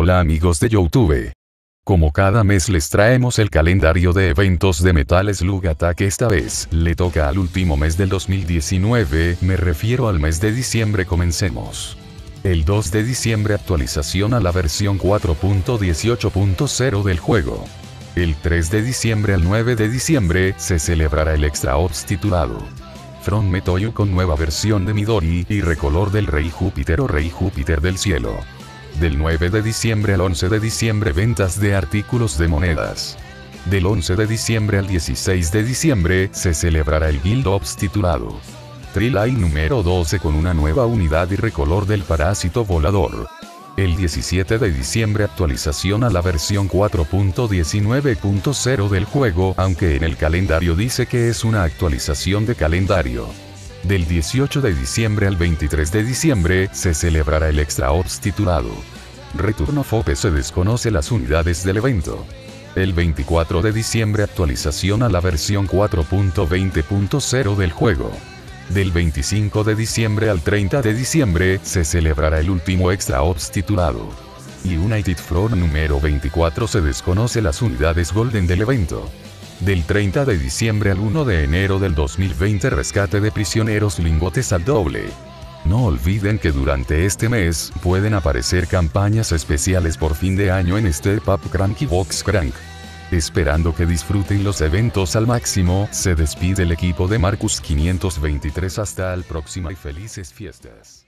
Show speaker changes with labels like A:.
A: Hola amigos de YouTube. Como cada mes les traemos el calendario de eventos de Metal Slug Attack, esta vez le toca al último mes del 2019, me refiero al mes de diciembre. Comencemos. El 2 de diciembre, actualización a la versión 4.18.0 del juego. El 3 de diciembre al 9 de diciembre se celebrará el Extra Ops titulado From Metoyo, con nueva versión de Midori y recolor del Rey Júpiter o Rey Júpiter del cielo. Del 9 de diciembre al 11 de diciembre, ventas de artículos de monedas. Del 11 de diciembre al 16 de diciembre se celebrará el Guild Ops titulado Triline número 12, con una nueva unidad y recolor del parásito volador. El 17 de diciembre, actualización a la versión 4.19.0 del juego, aunque en el calendario dice que es una actualización de calendario. Del 18 de diciembre al 23 de diciembre se celebrará el Extra Ops titulado Return of Hope. Se desconoce las unidades del evento. El 24 de diciembre, actualización a la versión 4.20.0 del juego. Del 25 de diciembre al 30 de diciembre se celebrará el último Extra Ops titulado United Front número 24. Se desconoce las unidades Golden del evento. Del 30 de diciembre al 1 de enero del 2020, rescate de prisioneros, lingotes al doble. No olviden que durante este mes pueden aparecer campañas especiales por fin de año en Step Up Crank y Box Crank. Esperando que disfruten los eventos al máximo, se despide el equipo de Marcus 523. Hasta el próximo y felices fiestas.